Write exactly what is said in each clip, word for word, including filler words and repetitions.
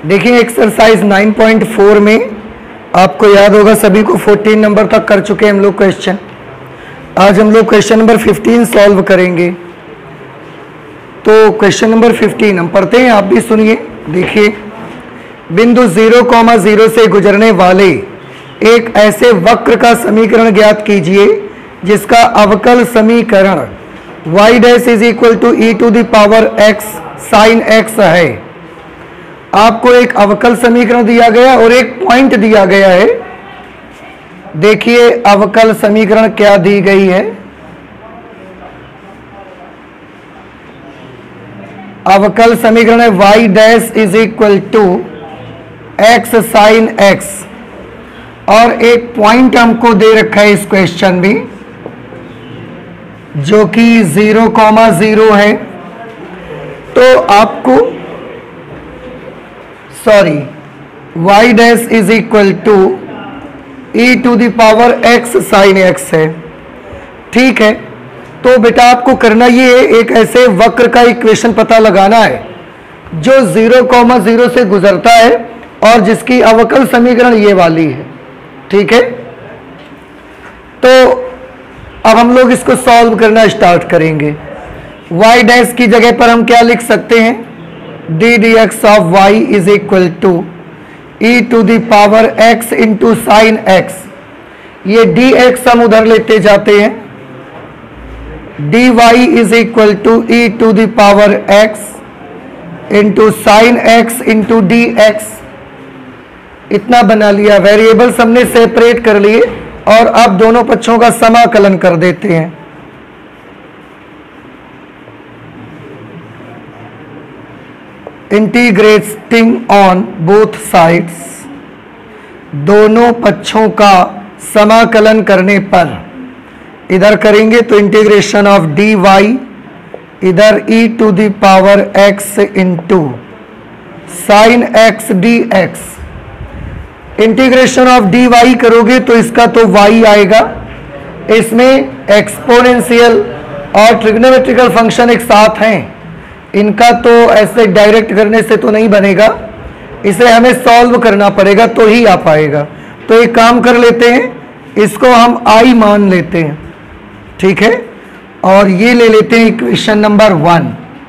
देखिए exercise nine point four में आपको याद होगा सभी को फोर्टीन नंबर तक कर चुके हैं हम लोग क्वेश्चन। आज हम लोग क्वेश्चन नंबर फिफ्टीन सॉल्व करेंगे। तो क्वेश्चन नंबर फिफ्टीन हम पढ़ते हैं, आप भी सुनिए। देखिए, बिंदु जीरो कॉमा जीरो से गुजरने वाले एक ऐसे वक्र का समीकरण ज्ञात कीजिए जिसका अवकल समीकरण y dash is equal to e to the power x sine x है। आपको एक अवकल समीकरण दिया गया और एक पॉइंट दिया गया है। देखिए अवकल समीकरण क्या दी गई है। अवकल समीकरण है y dash is equal to x sine x और एक पॉइंट हमको दे रखा है इस क्वेश्चन में जो कि जीरो कॉमा जीरो है। तो आपको sorry y dash is equal to e to the power x sine x है। ठीक है, तो बेटा आपको करना ये है, एक ऐसे वक्र का इक्वेशन पता लगाना है जो जीरो कॉमा जीरो से गुजरता है और जिसकी अवकल समीकरण ये वाली है। ठीक है, तो अब हम लोग इसको सॉल्व करना स्टार्ट करेंगे। y डैश की जगह पर हम क्या लिख सकते हैं, d d x of y is equal to e to the power x into sine x. ये डी एक्स हम उधर लेते जाते हैं, d Y is equal to e to the power x into sine x into D x. इतना बना लिया। Variables हमने सेपरेट कर लिए और अब दोनों पक्षों का समाकलन कर देते हैं। इंटीग्रेटिंग ऑन बोथ साइड्स, दोनों पक्षों का समाकलन करने पर इधर करेंगे तो इंटीग्रेशन ऑफ डी वाई, इधर e to the power x into sine x d x. Integration of d y करोगे तो इसका तो y आएगा, इसमें एक्सपोनेंशियल और ट्रिग्नोमेट्रिकल फंक्शन एक साथ हैं, इनका तो ऐसे डायरेक्ट करने से तो नहीं बनेगा, इसे हमें सॉल्व करना पड़ेगा तो ही आ पाएगा। तो एक काम कर लेते हैं, इसको हम i मान लेते हैं। ठीक है, और ये ले लेते हैं इक्वेशन नंबर वन।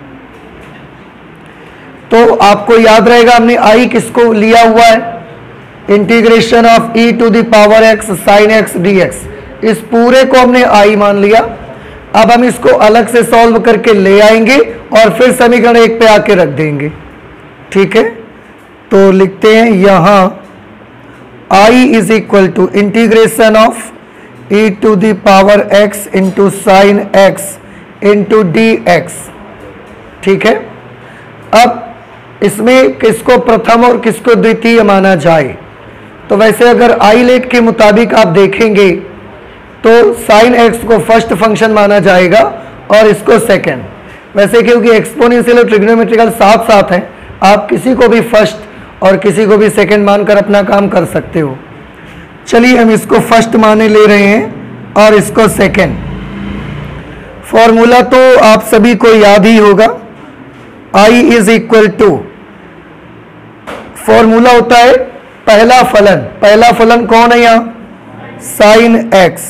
तो आपको याद रहेगा हमने i किसको लिया हुआ है, integration of e to the power x sine x d x. इस पूरे को हमने i मान लिया। अब हम इसको अलग से सॉल्व करके ले आएंगे और फिर समीकरण एक पे आके रख देंगे। ठीक है, तो लिखते हैं यहां i is equal to integration of e to the power x into sine x into D x. ठीक है, अब इसमें किसको प्रथम और किसको द्वितीय माना जाए, तो वैसे अगर आईलेट के मुताबिक आप देखेंगे तो साइन एक्स को फर्स्ट फंक्शन माना जाएगा और इसको सेकंड। वैसे क्योंकि एक्सपोनेंशियल और ट्रिग्नोमेट्रिकल साथ साथ हैं, आप किसी को भी फर्स्ट और किसी को भी सेकंड मानकर अपना काम कर सकते हो। चलिए हम इसको फर्स्ट माने ले रहे हैं और इसको सेकंड। फॉर्मूला तो आप सभी को याद ही होगा, i is equal to, formula होता है पहला फलन। पहला फलन कौन है यहां, साइन एक्स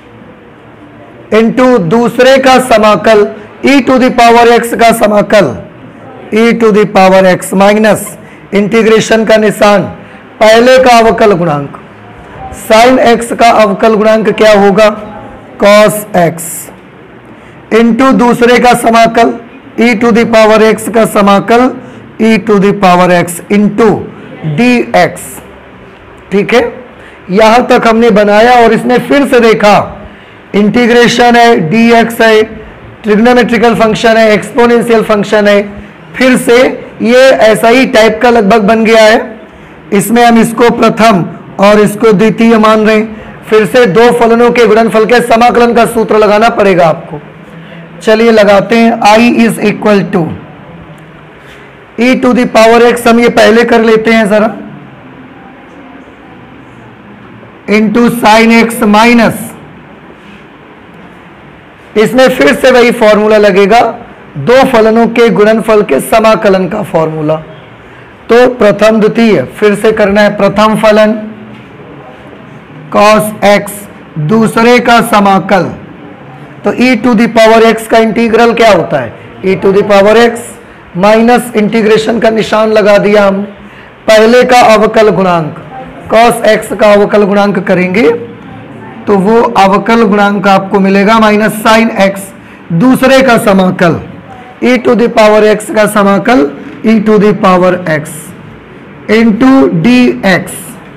इंटू दूसरे का समाकल e to the power x का समाकल e to the power x minus integration का निशान पहले का अवकल गुणांक साइन x का अवकल गुणांक क्या होगा, cos x इंटू दूसरे का समाकल e to the power x का समाकल e to the power x into D x. ठीक है, यहां तक हमने बनाया और इसने फिर से देखा इंटीग्रेशन है, dx है, ट्रिग्नोमेट्रिकल फंक्शन है, एक्सपोनेंशियल फंक्शन है, फिर से ये ऐसा ही टाइप का लगभग बन गया है। इसमें हम इसको प्रथम और इसको द्वितीय मान रहे हैं। फिर से दो फलनों के गुणनफल के समाकलन का सूत्र लगाना पड़ेगा आपको। चलिए लगाते हैं, i is equal to e to the power x, हम ये पहले कर लेते हैं जरा, इंटू साइन एक्स माइनस, इसमें फिर से वही फॉर्मूला लगेगा, दो फलनों के गुणनफल के समाकलन का फॉर्मूला। तो प्रथम द्वितीय फिर से करना है, प्रथम फलन cos x, दूसरे का समाकल। तो e to the power x का इंटीग्रल क्या होता है, e to the power x minus integration का निशान लगा दिया हमने, पहले का अवकल गुणांक cos x का अवकल गुणांक करेंगे तो वो अवकल गुणांक आपको मिलेगा माइनस साइन x, दूसरे का समाकल e to the power x का समाकल e to the power x into D x.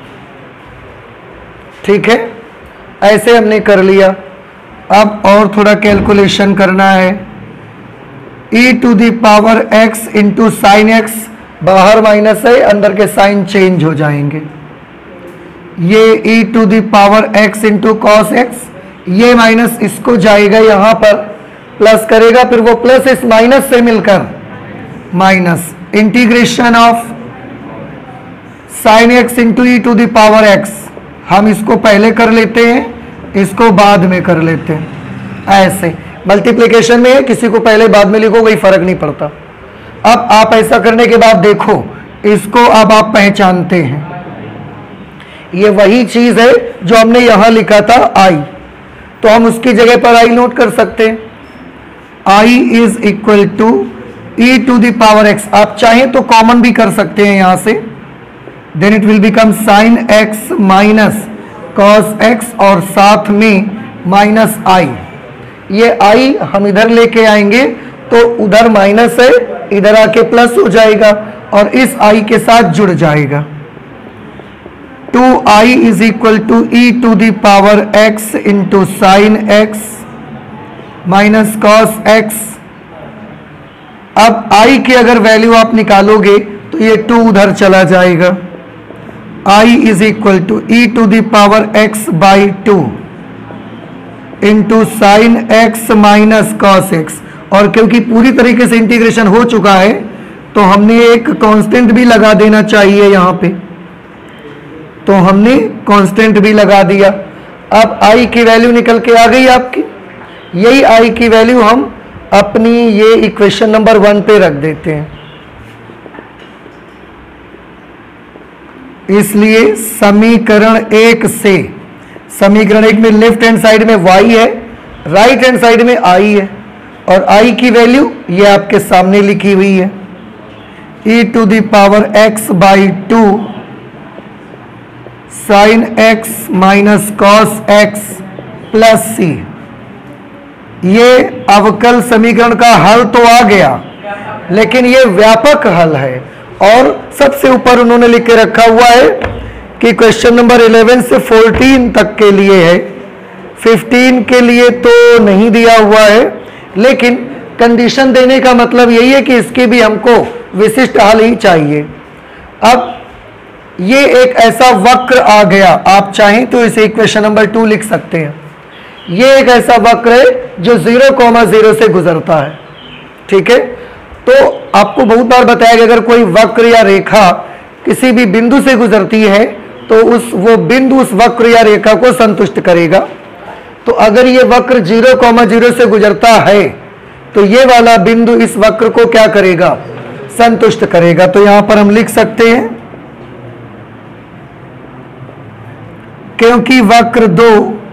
ठीक है, ऐसे हमने कर लिया। अब और थोड़ा कैलकुलेशन करना है, e to the power x into sine x, बाहर माइनस है, अंदर के साइन चेंज हो जाएंगे। ये e to the power x into cos x, ये माइनस इसको जाएगा यहाँ पर, प्लस करेगा, फिर वो प्लस इस माइनस से मिलकर माइनस, integration of sine x into e to the power x. हम इसको पहले कर लेते हैं, इसको बाद में कर लेते हैं। ऐसे मल्टीप्लिकेशन में किसी को पहले बाद में लिखो, कोई फर्क नहीं पड़ता। अब आप ऐसा करने के बाद देखो, इसको अब आप पहचानते हैं, ये वही चीज है जो हमने यहां लिखा था आई, तो हम उसकी जगह पर आई नोट कर सकते हैं। I is equal to e to the power x, आप चाहें तो कॉमन भी कर सकते हैं यहां से, then it will become sine x minus cos x और साथ में माइनस आई। ये आई हम इधर लेके आएंगे तो उधर माइनस है, इधर आके प्लस हो जाएगा और इस आई के साथ जुड़ जाएगा। Two I is equal to e to the power x into sine x minus cos x. अब आई की अगर वैल्यू आप निकालोगे तो ये टू उधर चला जाएगा। I is equal to e to the power x by two into sine x minus cos x. और क्योंकि पूरी तरीके से इंटीग्रेशन हो चुका है तो हमने एक कांस्टेंट भी लगा देना चाहिए यहाँ पे, तो हमने कांस्टेंट भी लगा दिया। अब आई की वैल्यू निकल के आ गई आपकी, यही आई की वैल्यू हम अपनी ये इक्वेशन नंबर वन पे रख देते हैं। इसलिए समीकरण एक से, समीकरण एक में लेफ्ट हैंड साइड में y है, राइट हैंड साइड में i है, और i की वैल्यू ये आपके सामने लिखी हुई है, e to the power x by two sine x minus cos x plus सी। ये अवकल समीकरण का हल तो आ गया, लेकिन ये व्यापक हल है। और सबसे ऊपर उन्होंने लिख के रखा हुआ है कि क्वेश्चन नंबर इलेवन से फोर्टीन तक के लिए है, फिफ्टीन के लिए तो नहीं दिया हुआ है, लेकिन कंडीशन देने का मतलब यही है कि इसकी भी हमको विशिष्ट हल ही चाहिए। अब ये एक ऐसा वक्र आ गया, आप चाहें तो इसे इक्वेशन नंबर टू लिख सकते हैं। ये एक ऐसा वक्र है जो जीरो कॉमा जीरो से गुजरता है। ठीक है, तो आपको बहुत बार बताया कि अगर कोई वक्र या रेखा किसी भी बिंदु से गुजरती है तो उस वो बिंदु उस वक्र या रेखा को संतुष्ट करेगा। तो अगर ये वक्र जीरो कॉमा जीरो से गुजरता है तो ये वाला बिंदु इस वक्र को क्या करेगा, संतुष्ट करेगा। तो यहां पर हम लिख सकते हैं, क्योंकि वक्र दो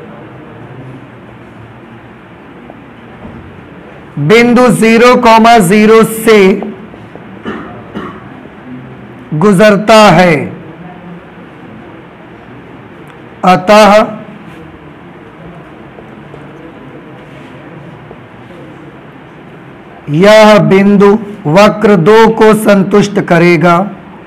बिंदु जीरो कॉमा जीरो से गुजरता है, अतः यह बिंदु वक्र दो को संतुष्ट करेगा।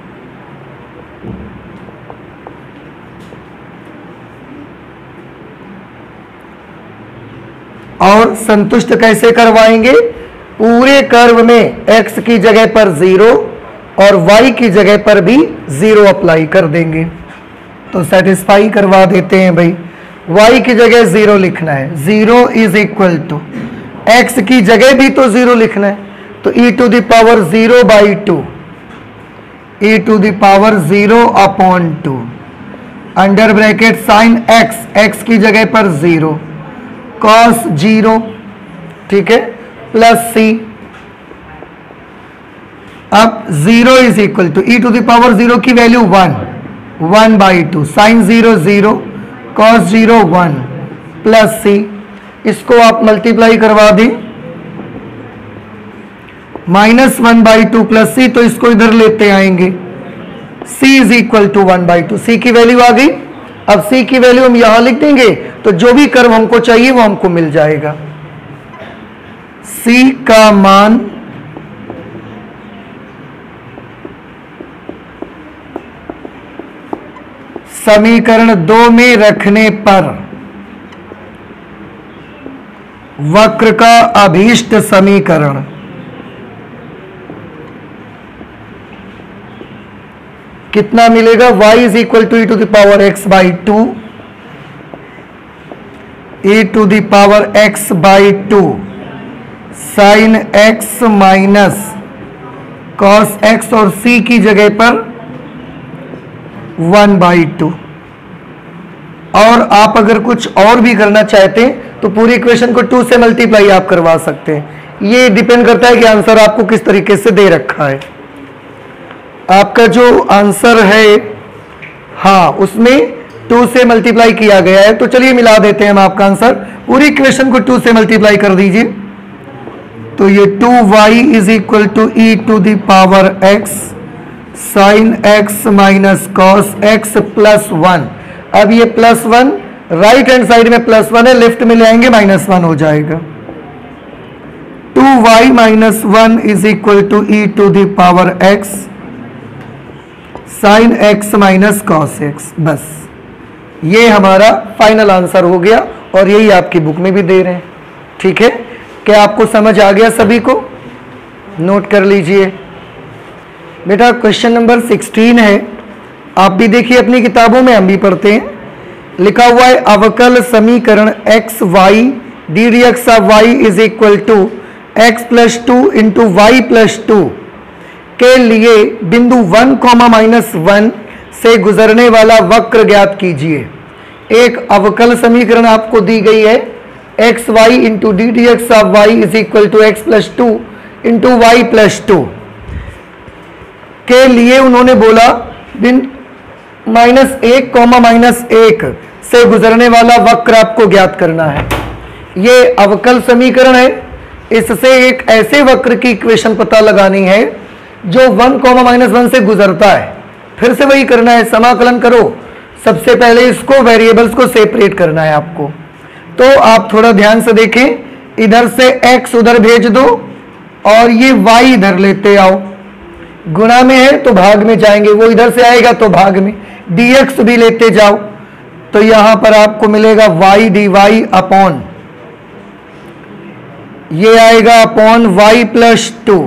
और संतुष्ट कैसे करवाएंगे, पूरे कर्व में x की जगह पर जीरो और y की जगह पर भी जीरो अप्लाई कर देंगे तो सेटिस्फाई करवा देते हैं भाई। y की जगह जीरो लिखना है, zero is equal to x की जगह भी तो जीरो लिखना है, तो e to the power zero by two, e to the power zero upon two, under bracket sine x, x की जगह पर जीरो, कॉस जीरो, ठीक है, प्लस सी। अब zero is equal to e to the power zero की value one, one by two, sine zero zero, cos zero one, plus c, इसको आप multiply करवा दें, minus one by two plus c, तो इसको इधर लेते आएंगे, c is equal to one by two, c की वैल्यू आ गई। अब c की वैल्यू हम यहां लिख देंगे तो जो भी कर्व हमको चाहिए वो हमको मिल जाएगा। c का मान समीकरण दो में रखने पर वक्र का अभीष्ट समीकरण कितना मिलेगा? y is equal to e to the power x by two, e to the power x by two, sine x minus cos x, और c की जगह पर वन बाई टू। और आप अगर कुछ और भी करना चाहते हैं तो पूरी इक्वेशन को टू से मल्टीप्लाई आप करवा सकते हैं। ये डिपेंड करता है कि आंसर आपको किस तरीके से दे रखा है। आपका जो आंसर है हाँ उसमें टू से मल्टीप्लाई किया गया है, तो चलिए मिला देते हैं हम आपका आंसर। पूरी इक्वेशन को टू से मल्टीप्लाई कर दीजिए, तो ये two y is equal to e to the power x sine x minus cos x plus one. अब ये plus one right hand side में प्लस वन है, लेफ्ट में ले आएंगे माइनस वन हो जाएगा। Two y minus one is equal to e to the power x sine x minus cos x. बस ये हमारा फाइनल आंसर हो गया और यही आपकी बुक में भी दे रहे हैं। ठीक है, क्या आपको समझ आ गया? सभी को नोट कर लीजिए। बेटा क्वेश्चन नंबर सिक्सटीन है, आप भी देखिए अपनी किताबों में, हम भी पढ़ते हैं। लिखा हुआ है अवकल समीकरण x y d d x of y is equal to x plus two into y plus two के लिए बिंदु वन कॉमा माइनस वन से गुजरने वाला वक्र ज्ञात कीजिए। एक अवकल समीकरण आपको दी गई है, x y into d d x of y is equal to x plus two into y plus two के लिए उन्होंने बोला बिंदु माइनस एक कॉमा माइनस एक से गुजरने वाला वक्र आपको ज्ञात करना है। ये अवकल समीकरण है, इससे एक ऐसे वक्र की इक्वेशन पता लगानी है जो वन कॉमा माइनस वन से गुजरता है। फिर से वही करना है, समाकलन करो। सबसे पहले इसको वेरिएबल्स को सेपरेट करना है आपको। तो आप थोड़ा ध्यान से देखें, इधर से x उधर भेज दो और ये y इधर लेते आओ। गुणा में है तो भाग में जाएंगे, वो इधर से आएगा तो भाग में, dx भी लेते जाओ तो यहां पर आपको मिलेगा y dy अपॉन, ये आएगा upon y plus two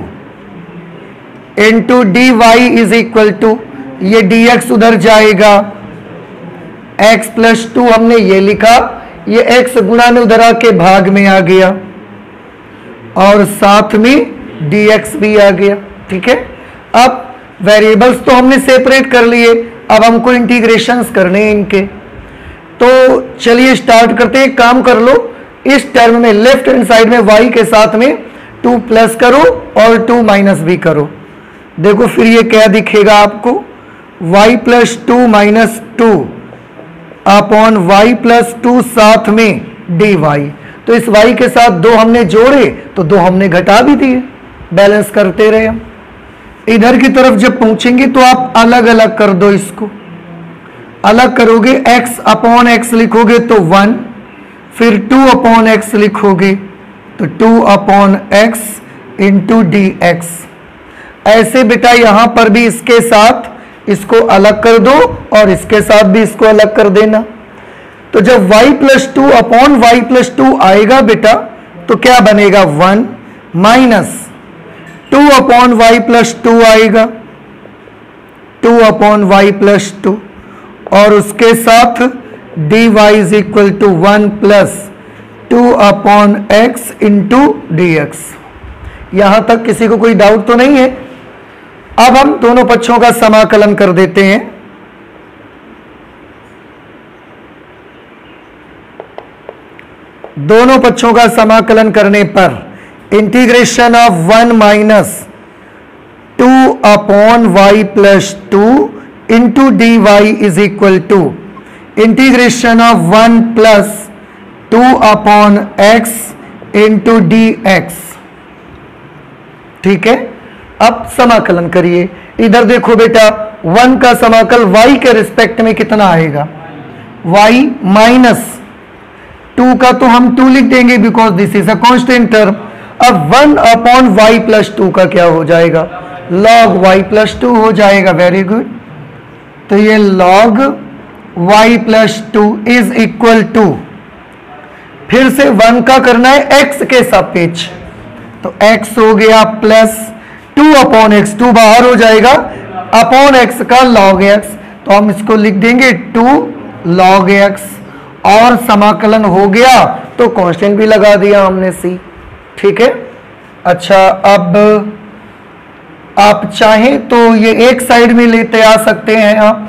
into d Y is equal to, ये dx उधर जाएगा, x प्लस टू हमने ये लिखा, ये x गुणा में उधर आके भाग में आ गया और साथ में dx भी आ गया। ठीक है, अब वेरिएबल्स तो हमने सेपरेट कर लिए, अब हमको इंटीग्रेशंस करने हैं इनके। तो चलिए स्टार्ट करते हैं। काम कर लो, इस टर्म में लेफ्ट हैंड साइड में y के साथ में टू प्लस करो और टू माइनस भी करो। देखो फिर ये क्या दिखेगा आपको, y plus two minus two upon Y plus two साथ में डी वाई। तो इस y के साथ दो हमने जोड़े तो दो हमने घटा भी दिए, बैलेंस करते रहे हम। इधर की तरफ जब पहुंचेंगे तो आप अलग अलग कर दो, इसको अलग करोगे, x अपॉन एक्स लिखोगे तो वन, फिर टू अपॉन एक्स लिखोगे तो two upon x into D x. ऐसे बेटा यहां पर भी इसके साथ इसको अलग कर दो और इसके साथ भी इसको अलग कर देना। तो जब y plus two upon Y plus two आएगा बेटा तो क्या बनेगा, one minus two upon Y plus two आएगा, two upon Y plus two, और उसके साथ D Y is equal to one plus two upon x into D X. यहां तक किसी को कोई डाउट तो नहीं है? अब हम दोनों पक्षों का समाकलन कर देते हैं। दोनों पक्षों का समाकलन करने पर integration of one minus two upon Y plus two into d Y is equal to integration of one plus two upon x into D x. ठीक है, अब समाकलन करिए। इधर देखो बेटा, वन का समाकल वाई के रिस्पेक्ट में कितना आएगा, वाई माइनस टू का तो हम टू लिख देंगे because this is a constant term. अब one upon Y plus two का क्या हो जाएगा, लॉग वाई प्लस टू हो जाएगा। वेरी गुड, तो ये log y plus two is equal to, फिर से वन का करना है एक्स के सापेक्ष, तो एक्स हो गया plus two upon x, two बाहर हो जाएगा, अपॉन एक्स का लॉग एक्स, तो हम इसको लिख देंगे टू लॉग एक्स, और समाकलन हो गया तो कांस्टेंट भी लगा दिया हमने सी। ठीक है, अच्छा अब आप चाहें तो ये एक साइड में लेते आ सकते हैं आप,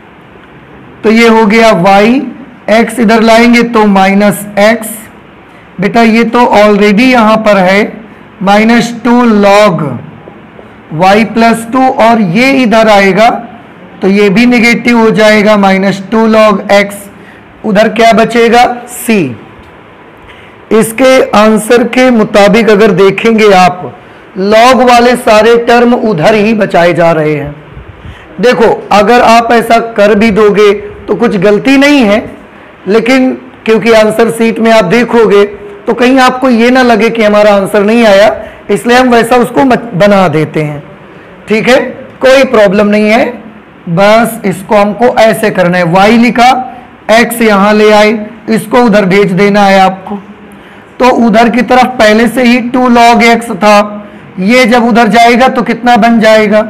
तो ये हो गया y, x इधर लाएंगे तो माइनस एक्स, बेटा ये तो ऑलरेडी यहां पर है minus two log y plus two, और ये इधर आएगा तो ये भी निगेटिव हो जाएगा माइनस टू लॉग x, उधर क्या बचेगा c। इसके आंसर के मुताबिक अगर देखेंगे आप, लॉग वाले सारे टर्म उधर ही बचाए जा रहे हैं। देखो अगर आप ऐसा कर भी दोगे तो कुछ गलती नहीं है, लेकिन क्योंकि आंसर सीट में आप देखोगे तो कहीं आपको ये ना लगे कि हमारा आंसर नहीं आया, इसलिए हम वैसा उसको बना देते हैं। ठीक है, कोई प्रॉब्लम नहीं है, बस इसको हमको ऐसे करना है, y लिखा, x यहां ले आए, इसको उधर भेज देना है आपको। तो उधर की तरफ पहले से ही टू लॉग x था, ये जब उधर जाएगा तो कितना बन जाएगा,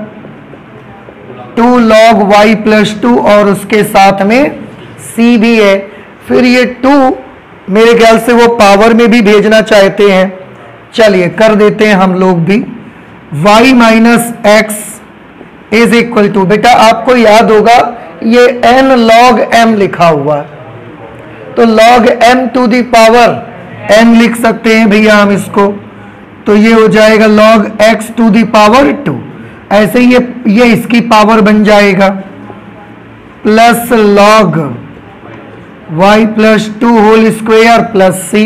two log y plus two, और उसके साथ में c भी है। फिर ये टू मेरे ख्याल से वो पावर में भी भेजना चाहते हैं, चलिए कर देते हैं हम लोग भी। y minus x is equal to, बेटा आपको याद होगा ये n log m लिखा हुआ है, तो log m to the power n लिख सकते हैं भैया हम इसको, तो ये हो जाएगा log x to the power two, ऐसे ये ये इसकी पावर बन जाएगा, plus log y plus two whole square plus c,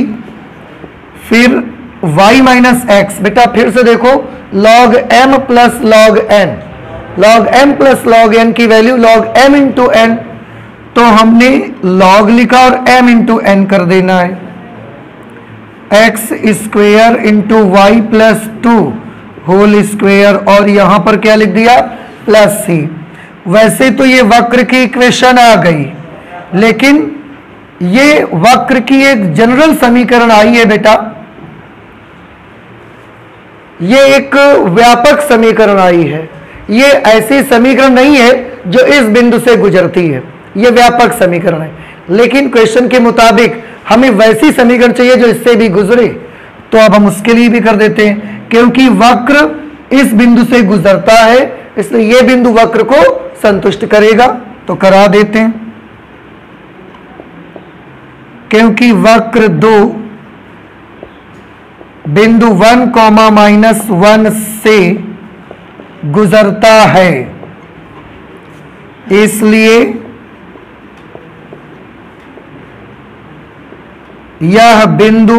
फिर y माइनस एक्स, बेटा फिर से देखो log m plus log n, log m plus log n की value log m into n, तो हमने log लिखा और m इंटू n कर देना है, x square into y plus two whole square, और यहां पर क्या लिख दिया प्लस सी। वैसे तो ये वक्र की इक्वेशन आ गई, लेकिन ये वक्र की एक जनरल समीकरण आई है बेटा, ये एक व्यापक समीकरण आई है, ये ऐसी समीकरण नहीं है जो इस बिंदु से गुजरती है, ये व्यापक समीकरण है। लेकिन क्वेश्चन के मुताबिक हमें वैसी समीकरण चाहिए जो इससे भी गुजरे, तो अब हम उसके लिए भी कर देते हैं, क्योंकि वक्र इस बिंदु से गुजरता है, इसलिए ये बिंदु वक्र को संतुष्ट करेगा, तो करा देते हैं। क्योंकि वक्र दो बिंदु वन कॉमा माइनस वन से गुजरता है, इसलिए यह बिंदु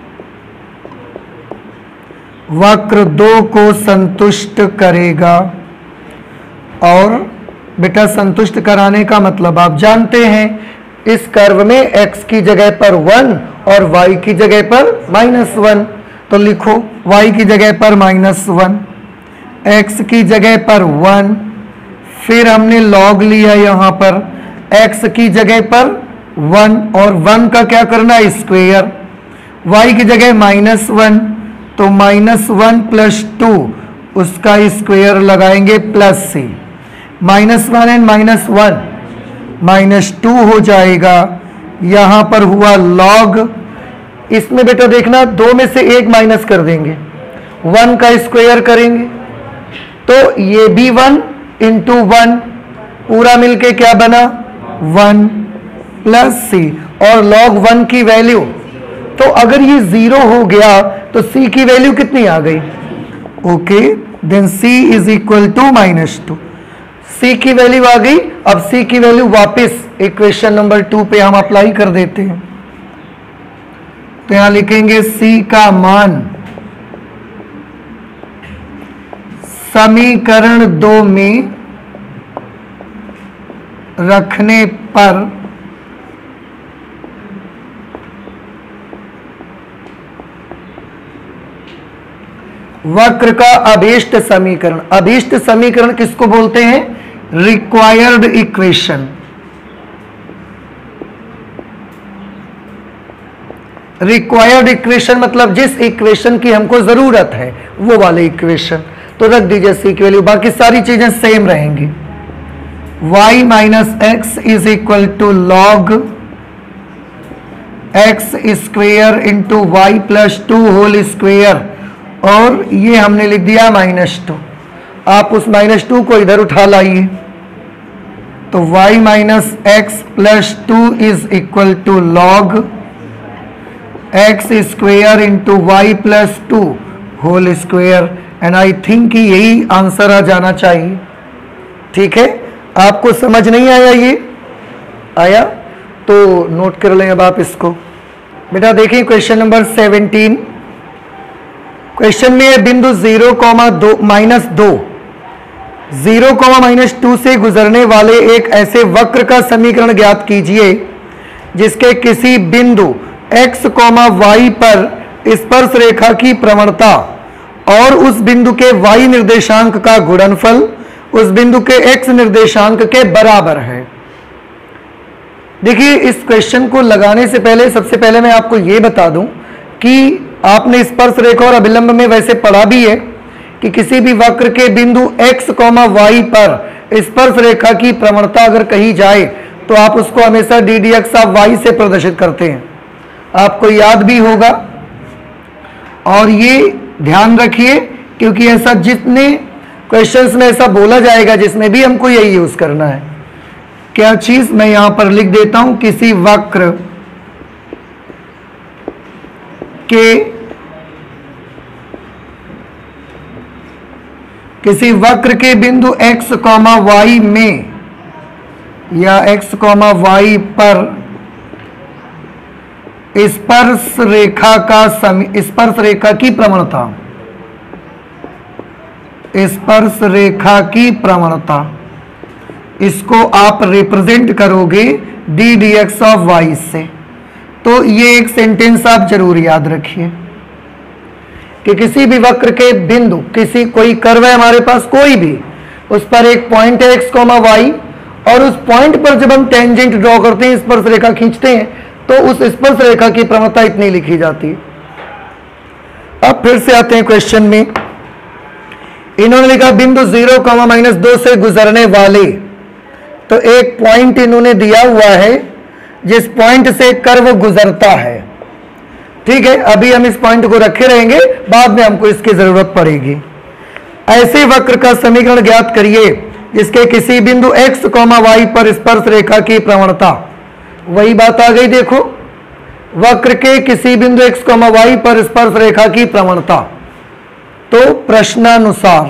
वक्र दो को संतुष्ट करेगा। और बेटा संतुष्ट कराने का मतलब आप जानते हैं, इस कर्व में x की जगह पर वन और y की जगह पर माइनस वन, तो लिखो y की जगह पर माइनस वन, x की जगह पर वन, फिर हमने log लिया यहाँ पर x की जगह पर वन, और वन का क्या करना है स्क्वेयर, y की जगह माइनस वन, तो माइनस वन प्लस टू उसका स्क्वेयर लगाएंगे plus c, minus one and minus one minus two हो जाएगा। यहाँ पर हुआ log, इसमें बेटा देखना दो में से एक माइनस कर देंगे, वन का स्क्वायर करेंगे तो ये भी वन इंटू वन, पूरा मिलके क्या बना वन प्लस सी, और log वन की वैल्यू, तो अगर ये जीरो हो गया तो c की वैल्यू कितनी आ गई, okay then c is equal to minus two. c की वैल्यू आ गई। अब c की वैल्यू वापस इक्वेशन नंबर टू पे हम अप्लाई कर देते हैं। तो यहां लिखेंगे c का मान समीकरण दो में रखने पर वक्र का अभीष्ट समीकरण। अभीष्ट समीकरण किसको बोलते हैं? Required equation. रिक्वायर्ड इक्वेशन मतलब जिस इक्वेशन की हमको जरूरत है वो वाले इक्वेशन। तो रख दीजिए सी की वैल्यू, बाकी सारी चीजें सेम रहेंगी। y minus x is equal to log x square into y plus two whole square, और ये हमने लिख दिया माइनस टू। आप उस माइनस टू को इधर उठा लाइए, तो y minus x plus two is equal to log x square into y plus two whole square. And I think यही आंसर आ जाना चाहिए। ठीक है, आपको समझ नहीं आया? ये आया तो नोट कर लें अब आप इसको। बेटा देखिए क्वेश्चन नंबर सेवनटीन। क्वेश्चन में है बिंदु जीरो कॉमा दो माइनस दो जीरो कॉमा माइनस टू से गुजरने वाले एक ऐसे वक्र का समीकरण ज्ञात कीजिए जिसके किसी बिंदु x कॉमा वाई पर स्पर्श रेखा की प्रवणता और उस बिंदु के y निर्देशांक का गुणनफल उस बिंदु के x निर्देशांक के बराबर है। देखिए इस क्वेश्चन को लगाने से पहले सबसे पहले मैं आपको यह बता दूं कि आपने स्पर्श रेखा और अभिलंब में वैसे पढ़ा भी है कि किसी भी वक्र के बिंदु x कॉमा वाई पर स्पर्श रेखा की प्रवणता अगर कही जाए तो आप उसको हमेशा d d x of y से प्रदर्शित करते हैं। आपको याद भी होगा और ये ध्यान रखिए क्योंकि ऐसा जितने क्वेश्चंस में ऐसा बोला जाएगा जिसमें भी हमको यही यूज करना है। क्या चीज मैं यहां पर लिख देता हूं, किसी वक्र के किसी वक्र के बिंदु x कॉमा वाई में या x कॉमा वाई पर स्पर्श रेखा का समी स्पर्श रेखा की प्रवणता स्पर्श रेखा की प्रवणता इसको आप रिप्रेजेंट करोगे d d x of y से। तो ये एक सेंटेंस आप जरूर याद रखिए कि किसी भी वक्र के बिंदु किसी कोई कर्व है हमारे पास कोई भी, उस पर एक पॉइंट है एक्स कॉमा वाई और उस पॉइंट पर जब हम टेंजेंट ड्रॉ करते हैं स्पर्श रेखा खींचते हैं तो उस स्पर्श रेखा की प्रवणता इतनी लिखी जाती है। अब फिर से आते हैं क्वेश्चन में। इन्होंने लिखा बिंदु जीरो कॉमा माइनस दो से गुजरने वाले, तो एक पॉइंट इन्होंने दिया हुआ है जिस पॉइंट से कर्व गुजरता है। ठीक है, अभी हम इस पॉइंट को रखे रहेंगे, बाद में हमको इसकी जरूरत पड़ेगी। ऐसे वक्र का समीकरण ज्ञात करिए जिसके किसी बिंदु x कॉमा वाई पर स्पर्श रेखा की प्रवणता, वही बात आ गई। देखो वक्र के किसी बिंदु x कॉमा वाई पर स्पर्श रेखा की प्रवणता, तो प्रश्नानुसार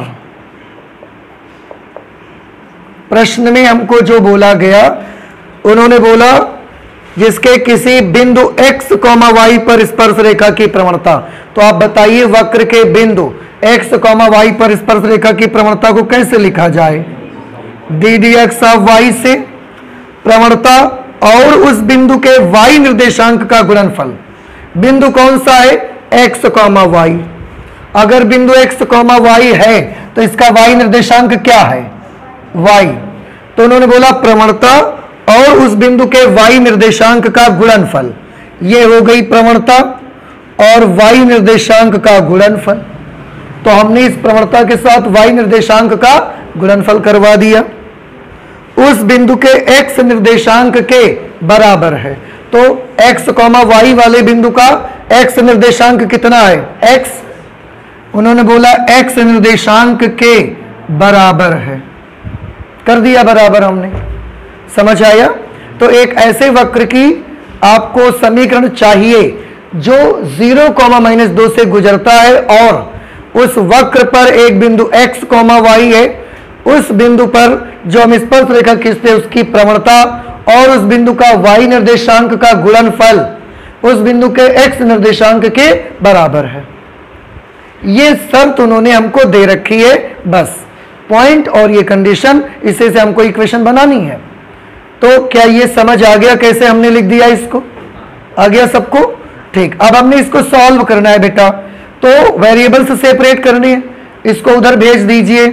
प्रश्न में हमको जो बोला गया उन्होंने बोला जिसके किसी बिंदु x कॉमा वाई पर स्पर्श रेखा की प्रवणता। तो आप बताइए वक्र के बिंदु x कॉमा वाई पर स्पर्श रेखा की प्रवणता को कैसे लिखा जाए? D d x of y से प्रवणता और उस बिंदु के y निर्देशांक का गुणनफल। बिंदु कौन सा है? x comma y. अगर बिंदु x कॉमा वाई है तो इसका y निर्देशांक क्या है? y। तो उन्होंने बोला प्रवणता और उस बिंदु के y निर्देशांक का गुणनफल। ये हो गई प्रवणता और y निर्देशांक का गुणनफल। तो हमने इस प्रवणता के साथ y निर्देशांक का गुणनफल करवा दिया। उस बिंदु के x निर्देशांक के बराबर है। तो x कॉमा वाई वाले बिंदु का x निर्देशांक कितना है? x। उन्होंने बोला x निर्देशांक के बराबर है, कर दिया बराबर हमने। समझ आया? तो एक ऐसे वक्र की आपको समीकरण चाहिए जो जीरो कॉमा माइनस दो से गुजरता है और उस वक्र पर एक बिंदु x कॉमा वाई है, उस बिंदु पर जो हम स्पर्श रेखा खींचते हैं उसकी प्रवणता और उस बिंदु का y निर्देशांक का गुणनफल उस बिंदु के x निर्देशांक के बराबर है। ये शर्त उन्होंने हमको दे रखी है, बस पॉइंट और ये कंडीशन, इसे से हमको इक्वेशन बनानी है। तो क्या ये समझ आ गया कैसे हमने लिख दिया इसको? आ गया सबको? ठीक। अब हमने इसको सॉल्व करना है बेटा, तो वेरिएबल से सेपरेट करनी है, इसको उधर भेज दीजिए।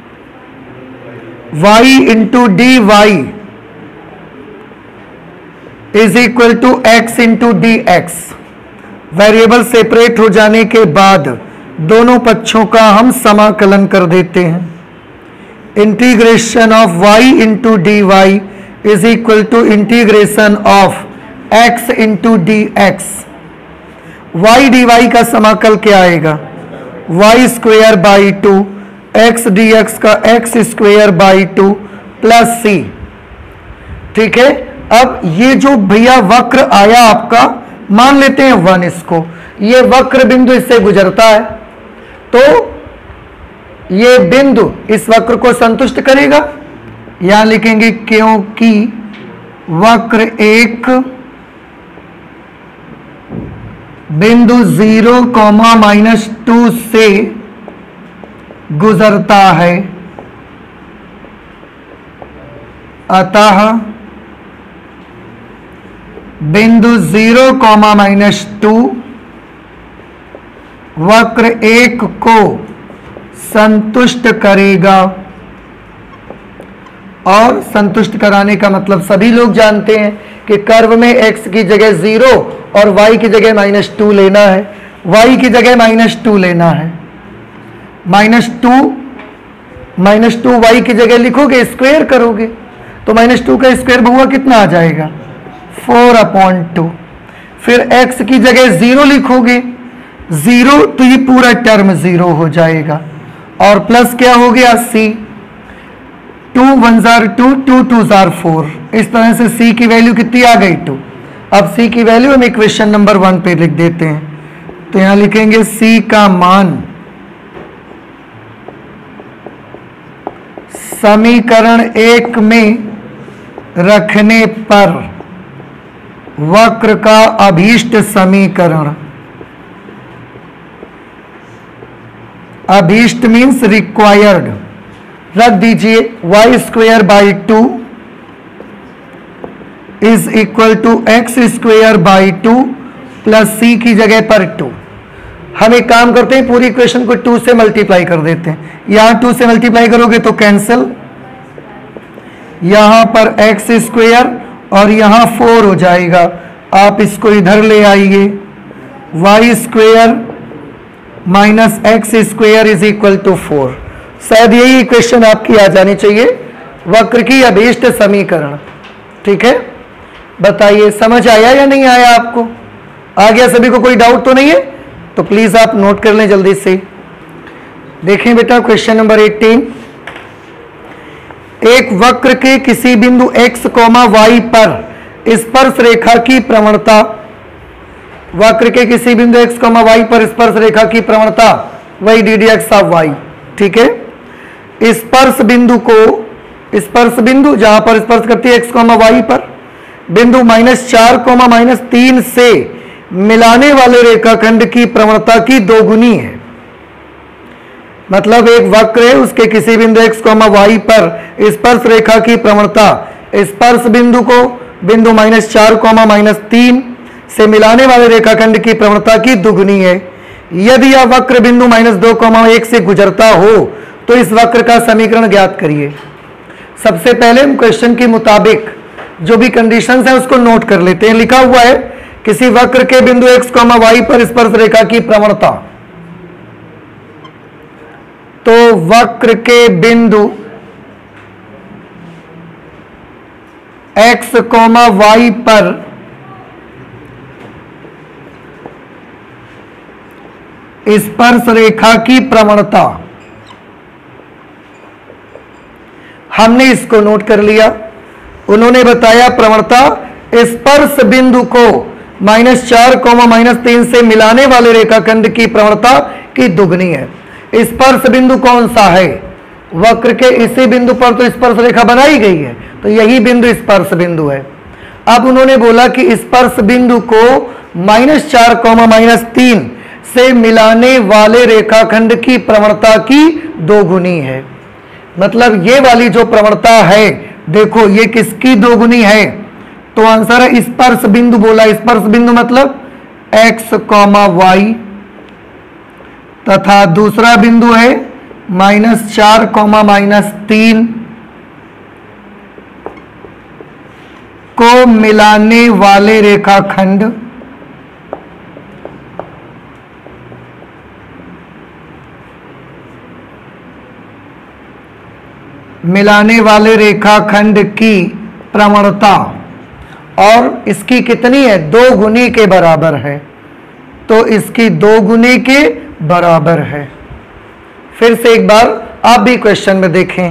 y into d Y is equal to x into D x. Variable separate हो जाने के बाद दोनों पक्षों का हम समाकलन कर देते हैं। Integration of y into d Y is equal to integration of x into D x. Y d y का समाकल क्या आएगा? Y square by two, x d x का x square by two plus c. ठीक है। अब ये जो भैया वक्र आया आपका, मान लेते हैं वन, इसको ये वक्र बिंदु इससे गुजरता है, तो ये बिंदु इस वक्र को संतुष्ट करेगा। यहां लिखेंगे क्योंकि वक्र एक बिंदु जीरो कॉमा माइनस टू से गुजरता है, अतः बिंदु जीरो कॉमा माइनस टू वक्र एक को संतुष्ट करेगा। और संतुष्ट कराने का मतलब सभी लोग जानते हैं कि कर्व में x की जगह जीरो और y की जगह माइनस टू लेना है, y की जगह माइनस टू लेना है। Minus two minus two y की जगह लिखोगे, स्क्वायर करोगे तो माइनस टू का स्क्वायर बहुआ कितना आ जाएगा? Four upon two. फिर x की जगह जीरो लिखोगे, जीरो तो ये पूरा टर्म जीरो हो जाएगा, और प्लस क्या हो गया? c। टू वन जार टू, टू टू जार फोर। इस तरह से c की वैल्यू कितनी आ गई? टू। अब c की वैल्यू हम इक्वेशन नंबर वन पे लिख देते हैं, तो यहां लिखेंगे c का मान समीकरण एक में रखने पर वक्र का अभीष्ट समीकरण, अभीष्ट मीन्स रिक्वायर्ड, रख दीजिए y square by two is equal to x square by two plus c की जगह पर टू। हम एक काम करते हैं, पूरी इक्वेशन को टू से मल्टीप्लाई कर देते हैं। यहां टू से मल्टीप्लाई करोगे तो कैंसिल, यहां पर एक्स स्क्वेयर और यहां फोर हो जाएगा। आप इसको इधर ले आइए, y square minus x square is equal to four. शायद यही इक्वेशन आपकी आ जानी चाहिए, वक्र की अभीष्ट समीकरण। ठीक है, बताइए समझ आया या नहीं आया? आपको आ गया? सभी को कोई डाउट तो नहीं है? तो प्लीज आप नोट कर लें जल्दी से। देखें बेटा क्वेश्चन नंबर एटीन। एक वक्र के किसी बिंदु x कॉमा वाई पर स्पर्श रेखा की प्रवणता, वक्र के किसी बिंदु x कॉमा वाई पर स्पर्श रेखा की प्रवणता वही d d x of y. ठीक है, स्पर्श बिंदु को, स्पर्श बिंदु जहां पर स्पर्श करती है x कॉमा वाई पर, बिंदु माइनस चार कॉमा माइनस तीन से मिलाने वाले रेखाखंड की प्रवणता की दोगुनी है। मतलब एक वक्र है, उसके किसी बिंदु x कॉमा वाई पर स्पर्श रेखा की प्रवणता स्पर्श बिंदु को बिंदु माइनस चार कॉमा माइनस तीन से मिलाने वाले रेखाखंड की प्रवणता की दुगुनी है। यदि यह वक्र बिंदु माइनस दो कॉमा एक से गुजरता हो तो इस वक्र का समीकरण ज्ञात करिए। सबसे पहले हम क्वेश्चन के मुताबिक जो भी कंडीशंस है उसको नोट कर लेते हैं। लिखा हुआ है किसी वक्र के बिंदु x कॉमा वाई पर स्पर्श रेखा की प्रवणता, तो वक्र के बिंदु x कॉमा वाई पर स्पर्श रेखा की प्रवणता, हमने इसको नोट कर लिया। उन्होंने बताया प्रवणता स्पर्श बिंदु को माइनस चार कॉमा माइनस तीन से मिलाने वाले रेखाखंड की प्रवणता की दुगनी है। स्पर्श बिंदु कौन सा है? वक्र के इसी बिंदु पर तो स्पर्श रेखा बनाई गई है, तो यही बिंदु स्पर्श बिंदु है। अब उन्होंने बोला कि स्पर्श बिंदु को माइनस चार कॉमा माइनस तीन से मिलाने वाले रेखाखंड की प्रवणता की दोगुनी है। मतलब ये वाली जो प्रवणता है, देखो ये किसकी दोगुनी है? तो आंसर है स्पर्श बिंदु बोला। स्पर्श बिंदु मतलब x कॉमा वाई, तथा दूसरा बिंदु है माइनस चार कॉमा माइनस तीन को मिलाने वाले रेखाखंड मिलाने वाले रेखाखंड की प्रवणता, और इसकी कितनी है? दो गुनी के बराबर है। तो इसकी दो गुनी के बराबर है। फिर से एक बार आप भी क्वेश्चन में देखें।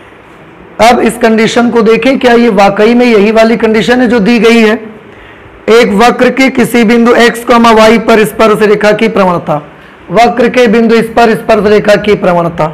अब इस कंडीशन को देखें, क्या ये वाकई में यही वाली कंडीशन है जो दी गई है? एक वक्र के किसी बिंदु x, y पर स्पर्श रेखा की प्रवणता, वक्र के बिंदु इस पर स्पर्श रेखा की प्रवणता,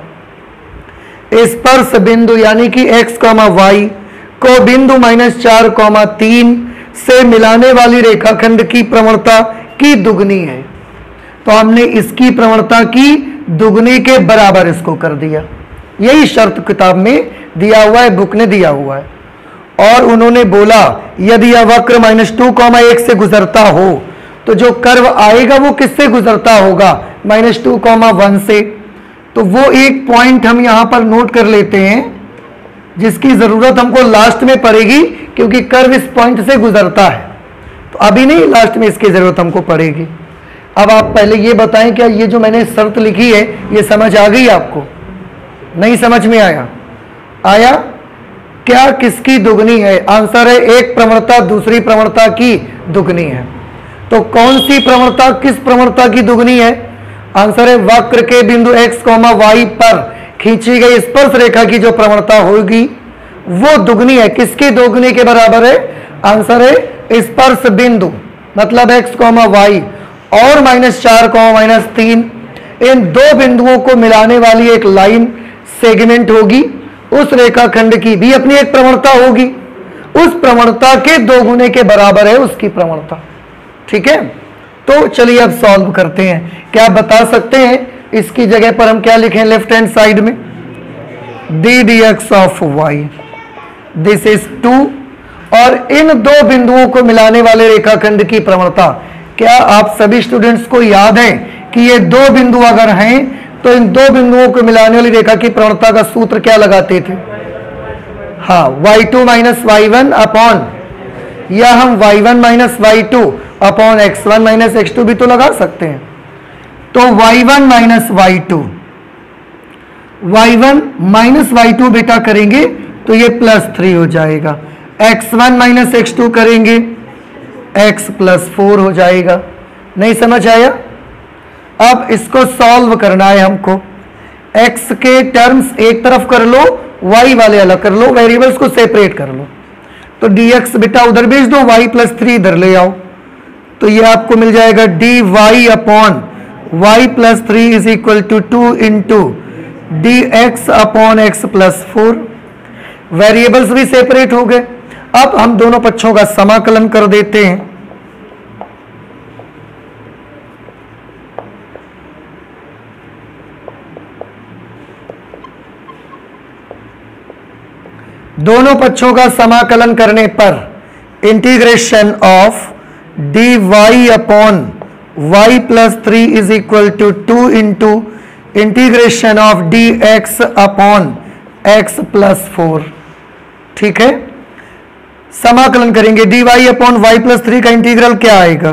स्पर्श बिंदु यानी कि x, y को बिंदु माइनस चार कॉमा तीन से मिलाने वाली रेखाखंड की प्रवणता की दुगनी है। तो हमने इसकी प्रवणता की दुगनी के बराबर इसको कर दिया। यही शर्त किताब में दिया हुआ है, बुक ने दिया हुआ है। और उन्होंने बोला यदि यह वक्र माइनस टू कॉमा एक से गुजरता हो तो जो कर्व आएगा वो किससे गुजरता होगा? माइनस टू कॉमा वन से। तो वो एक पॉइंट हम यहां पर नोट कर लेते हैं जिसकी जरूरत हमको लास्ट में पड़ेगी, क्योंकि कर्व इस पॉइंट से गुजरता है। तो अभी नहीं, लास्ट में इसकी जरूरत हमको पड़ेगी। अब आप पहले ये बताएं, क्या ये जो मैंने शर्त लिखी है ये समझ आ गई आपको? नहीं समझ में आया? आया? क्या किसकी दुगनी है? आंसर है एक प्रवणता दूसरी प्रवणता की दुगनी है। तो कौन सी प्रवणता किस प्रवणता की दुगनी है? आंसर है वक्र के बिंदु x, y पर खींची गई स्पर्श रेखा की जो प्रवणता होगी वो दुगनी है। किसकी दोगुनी के बराबर है? आंसर है स्पर्श बिंदु मतलब x, y और माइनस चार कॉमा माइनस तीन, इन दो बिंदुओं को मिलाने वाली एक लाइन सेगमेंट होगी। उस रेखाखंड की भी अपनी एक प्रवणता होगी, उस प्रवणता के दो गुने के बराबर है उसकी प्रवणता। ठीक है, तो चलिए अब सॉल्व करते हैं। क्या आप बता सकते हैं इसकी जगह पर हम क्या लिखें? लेफ्ट हैंड साइड में d d x of y, this is two, और इन दो बिंदुओं को मिलाने वाले रेखाखंड की प्रवणता। क्या आप सभी स्टूडेंट्स को याद है कि ये दो बिंदु अगर हैं तो इन दो बिंदुओं को मिलाने वाली रेखा की प्रवणता का सूत्र क्या लगाते थे? हाँ, y two minus y one upon, या हम y one minus y two upon x one minus x two भी तो लगा सकते हैं। तो y one minus y two, y one minus y two बेटा करेंगे तो ये प्लस थ्री हो जाएगा। X one minus x two करेंगे x प्लस फोर हो जाएगा। नहीं समझ आया? अब इसको सॉल्व करना है हमको। x के टर्म्स एक तरफ कर लो, y वाले अलग कर लो, वेरिएबल्स को सेपरेट कर लो। तो dx बेटा उधर भेज दो, y प्लस थ्री इधर ले आओ, तो ये आपको मिल जाएगा d y upon Y plus three is equal to two into D x upon x plus four. Variables भी सेपरेट हो गए। अब हम दोनों पक्षों का समाकलन कर देते हैं। दोनों पक्षों का समाकलन करने पर integration of d y upon Y plus three is equal to two into integration of d x upon x plus four. ठीक है, समाकलन करेंगे। D y upon Y plus three का इंटीग्रल क्या आएगा?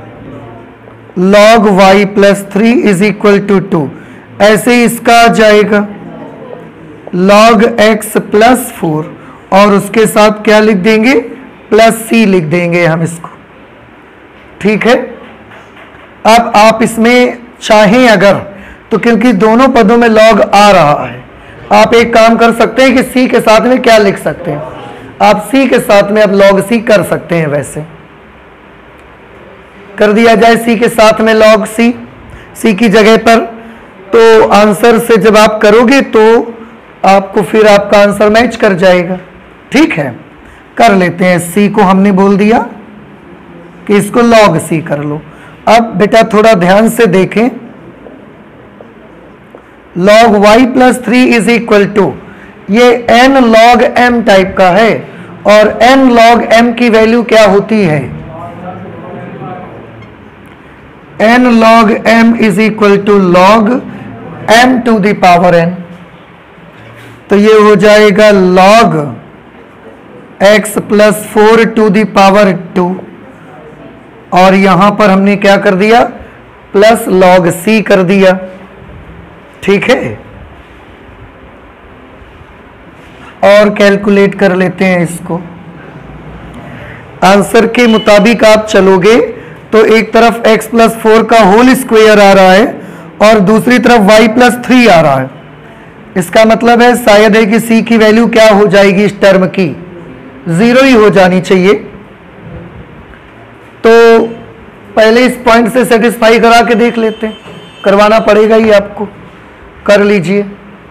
Log y plus three is equal to two. ऐसे ही इसका आ जाएगा लॉग एक्स प्लस फोर, और उसके साथ क्या लिख देंगे? प्लस सी लिख देंगे हम इसको। ठीक है, अब आप इसमें चाहें अगर तो, क्योंकि दोनों पदों में लॉग आ रहा है, आप एक काम कर सकते हैं कि सी के साथ में क्या लिख सकते हैं? आप सी के साथ में अब लॉग सी कर सकते हैं। वैसे कर दिया जाए सी के साथ में लॉग सी, सी की जगह पर तो आंसर से जब आप करोगे तो आपको फिर आपका आंसर मैच कर जाएगा। ठीक है, कर लेते हैं। सी को हमने बोल दिया कि इसको लॉग सी कर लो। अब बेटा थोड़ा ध्यान से देखें, log y plus three is equal to, ये एन लॉग एम टाइप का है, और एन लॉग एम की वैल्यू क्या होती है? N log m is equal to log m to the power n. तो ये हो जाएगा log x plus four to the power two, और यहां पर हमने क्या कर दिया? प्लस लॉग सी कर दिया। ठीक है, और कैलकुलेट कर लेते हैं इसको। आंसर के मुताबिक आप चलोगे तो एक तरफ x प्लस फोर का होल स्क्वायर आ रहा है और दूसरी तरफ y प्लस थ्री आ रहा है। इसका मतलब है शायद है कि c की वैल्यू क्या हो जाएगी इस टर्म की? जीरो ही हो जानी चाहिए। तो पहले इस पॉइंट से सेटिस्फाई करा के देख लेते हैं, करवाना पड़ेगा ही आपको। कर लीजिए,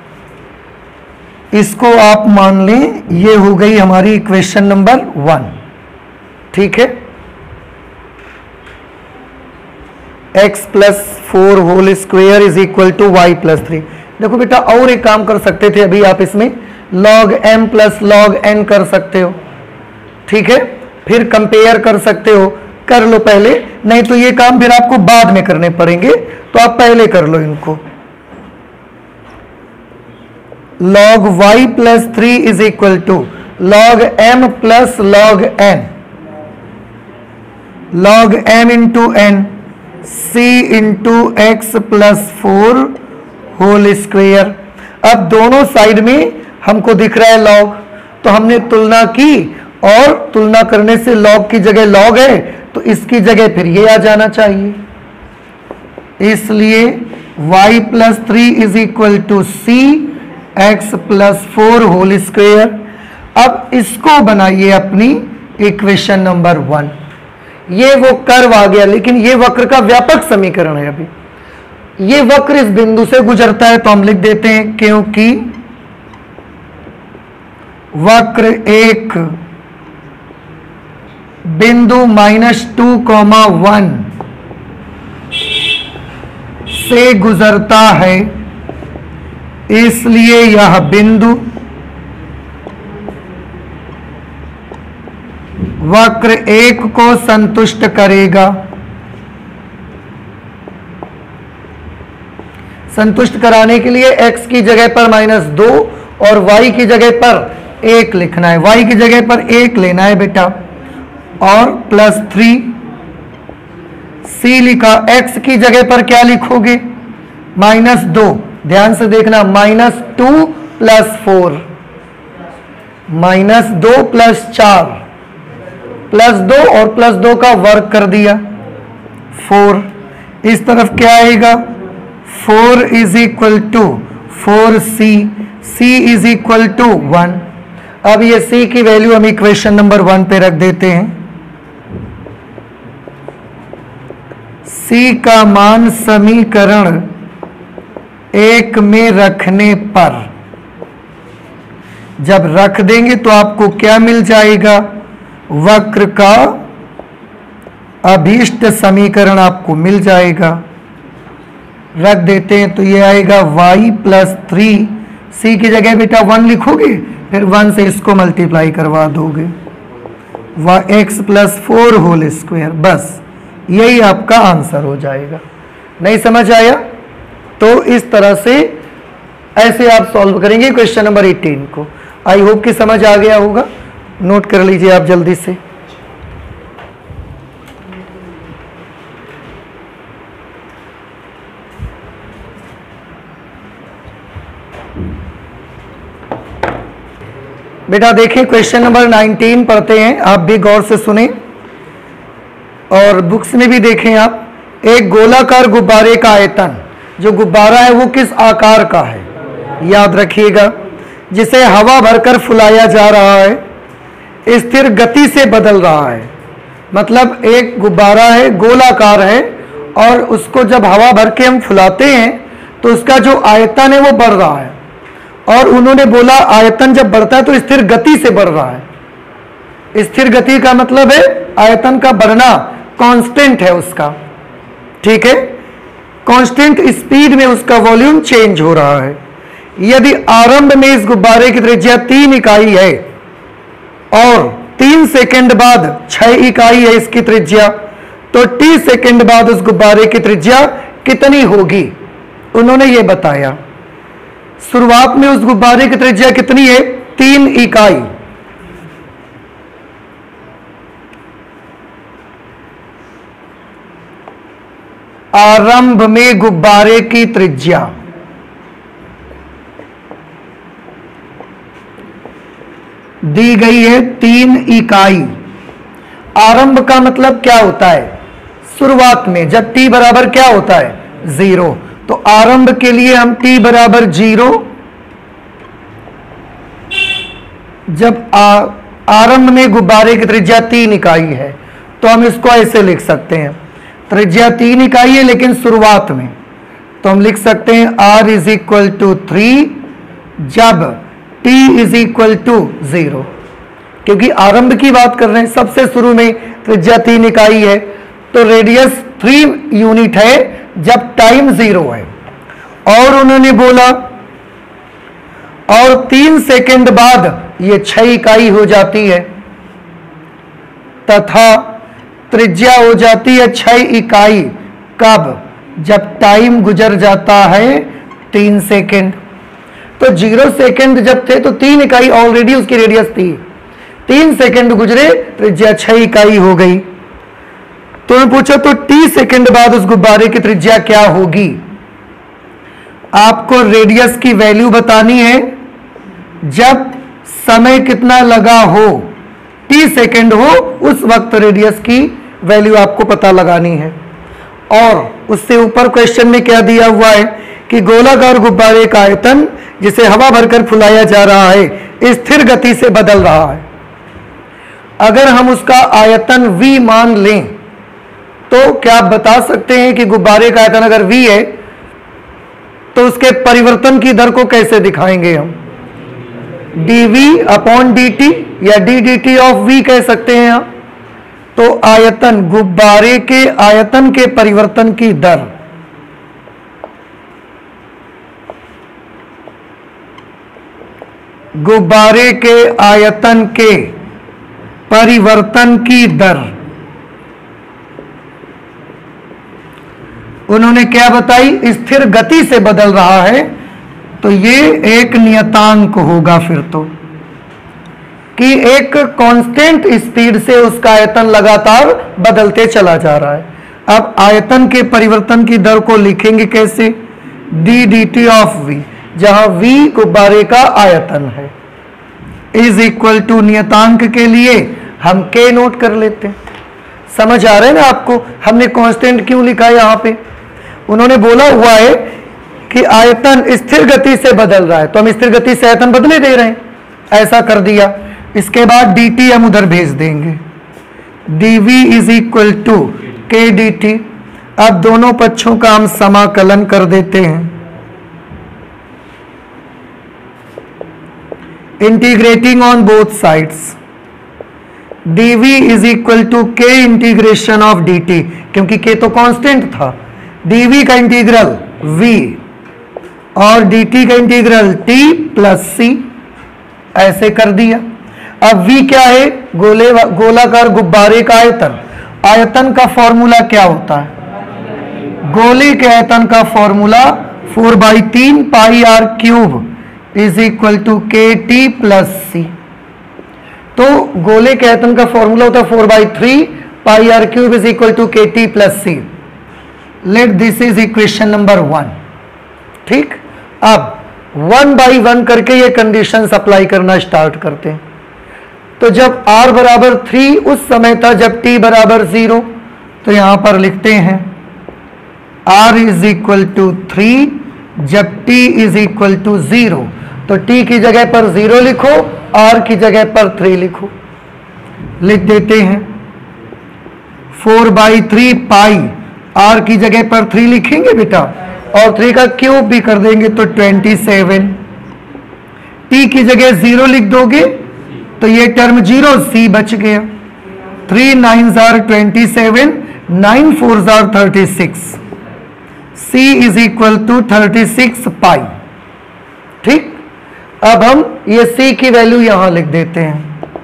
इसको आप मान लें ये हो गई हमारी इक्वेशन नंबर वन। ठीक है, x plus four whole square is equal to y plus three. देखो बेटा और एक काम कर सकते थे अभी आप, इसमें log m plus log n कर सकते हो। ठीक है, फिर कंपेयर कर सकते हो, कर लो पहले, नहीं तो ये काम फिर आपको बाद में करने पड़ेंगे, तो आप पहले कर लो इनको। log y plus three is equal to log m plus log n, log m into n, c into x plus four whole square. अब दोनों साइड में हमको दिख रहा है log, तो हमने तुलना की, और तुलना करने से log की जगह log है तो इसकी जगह फिर ये आ जाना चाहिए। इसलिए y plus three is equal to c x plus four whole square. अब इसको बनाइए अपनी इक्वेशन नंबर वन। ये वो कर्व आ गया, लेकिन ये वक्र का व्यापक समीकरण है। अभी ये वक्र इस बिंदु से गुजरता है, तो हम लिख देते हैं क्योंकि वक्र एक बिंदु माइनस टू कॉमा वन से गुजरता है, इसलिए यह बिंदु वक्र एक को संतुष्ट करेगा। संतुष्ट कराने के लिए x की जगह पर माइनस दो और y की जगह पर एक लिखना है, y की जगह पर एक लेना है बेटा, और प्लस थ्री। c लिखा, x की जगह पर क्या लिखोगे? माइनस दो। ध्यान से देखना, minus two plus four, minus दो प्लस चार, प्लस दो और प्लस दो का वर्ग कर दिया, फोर। इस तरफ क्या आएगा? Four is equal to four c, c is equal to one. अब ये सी की वैल्यू हम इक्वेशन नंबर वन पे रख देते हैं। सी का मान समीकरण एक में रखने पर, जब रख देंगे तो आपको क्या मिल जाएगा? वक्र का अभीष्ट समीकरण आपको मिल जाएगा। रख देते हैं तो ये आएगा y प्लस थ्री, सी की जगह बेटा वन लिखोगे, फिर वन से इसको मल्टीप्लाई करवा दोगे, व x plus four whole square. बस यही आपका आंसर हो जाएगा। नहीं समझ आया? तो इस तरह से ऐसे आप सॉल्व करेंगे क्वेश्चन नंबर एटीन को। आई होप कि समझ आ गया होगा। नोट कर लीजिए आप जल्दी से। बेटा देखिए क्वेश्चन नंबर नाइनटीन पढ़ते हैं, आप भी गौर से सुने और बुक्स में भी देखें आप। एक गोलाकार गुब्बारे का आयतन, जो गुब्बारा है वो किस आकार का है? याद रखिएगा। जिसे हवा भरकर फुलाया जा रहा है, स्थिर गति से बदल रहा है। मतलब एक गुब्बारा है, गोलाकार है, और उसको जब हवा भर के हम फुलाते हैं तो उसका जो आयतन है वो बढ़ रहा है, और उन्होंने बोला आयतन जब बढ़ता है तो स्थिर गति से बढ़ रहा है। स्थिर गति का मतलब है आयतन का बढ़ना कांस्टेंट है उसका, ठीक है, कांस्टेंट स्पीड में उसका वॉल्यूम चेंज हो रहा है। यदि आरंभ में इस गुब्बारे की त्रिज्या तीन इकाई है और तीन सेकंड बाद छह इकाई है इसकी त्रिज्या, तो टी सेकंड बाद उस गुब्बारे की त्रिज्या कितनी होगी, उन्होंने ये बताया। शुरुआत में उस गुब्बारे की त्रिज्या कितनी है, तीन इकाई। आरंभ में गुब्बारे की त्रिज्या दी गई है तीन इकाई। आरंभ का मतलब क्या होता है, शुरुआत में, जब t बराबर क्या होता है, जीरो। तो आरंभ के लिए हम t बराबर जीरो, जब आरंभ में गुब्बारे की त्रिज्या तीन इकाई है तो हम इसको ऐसे लिख सकते हैं, त्रिज्या तीन इकाई है लेकिन शुरुआत में, तो हम लिख सकते हैं r is equal to three जब t is equal to zero, क्योंकि आरंभ की बात कर रहे हैं, सबसे शुरू में त्रिज्या तीन इकाई है तो रेडियस थ्री यूनिट है जब टाइम जीरो है। और उन्होंने बोला और तीन सेकंड बाद ये छह इकाई हो जाती है तथा त्रिज्या हो जाती है छह इकाई, कब, जब टाइम गुजर जाता है तीन सेकंड। तो जीरो सेकंड जब थे तो तीन इकाई ऑलरेडी उसकी रेडियस थी, तीन सेकंड गुजरे त्रिज्या छह इकाई हो गई। तो मैं पूछा तो टी सेकंड बाद उस गुब्बारे की त्रिज्या क्या होगी, आपको रेडियस की वैल्यू बतानी है जब समय कितना लगा हो, टी सेकंड हो, उस वक्त रेडियस की वैल्यू आपको पता लगानी है। और उससे ऊपर क्वेश्चन में क्या दिया हुआ है कि गोलाकार गुब्बारे का आयतन जिसे हवा भरकर फुलाया जा रहा है स्थिर गति से बदल रहा है। अगर हम उसका आयतन v मान लें तो क्या आप बता सकते हैं कि गुब्बारे का आयतन अगर v है तो उसके परिवर्तन की दर को कैसे दिखाएंगे हम, dv अपॉन dt या d dt ऑफ v कह सकते हैं आप। तो आयतन, गुब्बारे के आयतन के परिवर्तन की दर गुब्बारे के आयतन के परिवर्तन की दर उन्होंने क्या बताई, स्थिर गति से बदल रहा है, तो ये एक नियतांक होगा फिर तो, कि एक कांस्टेंट स्पीड से उसका आयतन लगातार बदलते चला जा रहा है। अब आयतन के परिवर्तन की दर को लिखेंगे कैसे, d d t of v, जहां v गुब्बारे का आयतन है, इज इक्वल टू नियतांक के लिए हम k नोट कर लेते हैं। समझ आ रहा है ना आपको, हमने कांस्टेंट क्यों लिखा है यहाँ पे, उन्होंने बोला हुआ है कि आयतन स्थिर गति से बदल रहा है तो हम स्थिर गति से आयतन बदले दे रहे हैं, ऐसा कर दिया। इसके बाद dt हम उधर भेज देंगे, dv is equal to k d t. अब दोनों पक्षों का हम समाकलन कर देते हैं, integrating on both sides, dv is equal to k integration of dt, क्योंकि k तो कांस्टेंट था, dv का इंटीग्रल v और dt का इंटीग्रल t प्लस सी, ऐसे कर दिया। अब v क्या है, गोले गोलाकार गुब्बारे का आयतन, आयतन का फॉर्मूला क्या होता है, गोले के आयतन का फॉर्मूला फोर बाई तीन pi r cube is equal to k t plus c. तो गोले के आयतन का फॉर्मूला होता है four by three pi r cube is equal to k t plus c. Let this is equation number one. ठीक, अब वन बाई वन करके ये कंडीशन अप्लाई करना स्टार्ट करते हैं। तो जब r बराबर थ्री उस समय था जब t बराबर जीरो, तो यहां पर लिखते हैं r is equal to three जब t is equal to zero. तो t की जगह पर जीरो लिखो, r की जगह पर थ्री लिखो, लिख देते हैं four by three pi, r की जगह पर थ्री लिखेंगे बेटा, और थ्री का क्यूब भी कर देंगे तो ट्वेंटी सेवन। टी की जगह जीरो लिख दोगे तो ये टर्म जीरो, सी बच गया। थ्री नाइन जार ट्वेंटी सेवन, नाइन फोर जार thirty six, c is equal to thirty six pi. ठीक, अब हम ये सी की वैल्यू यहां लिख देते हैं।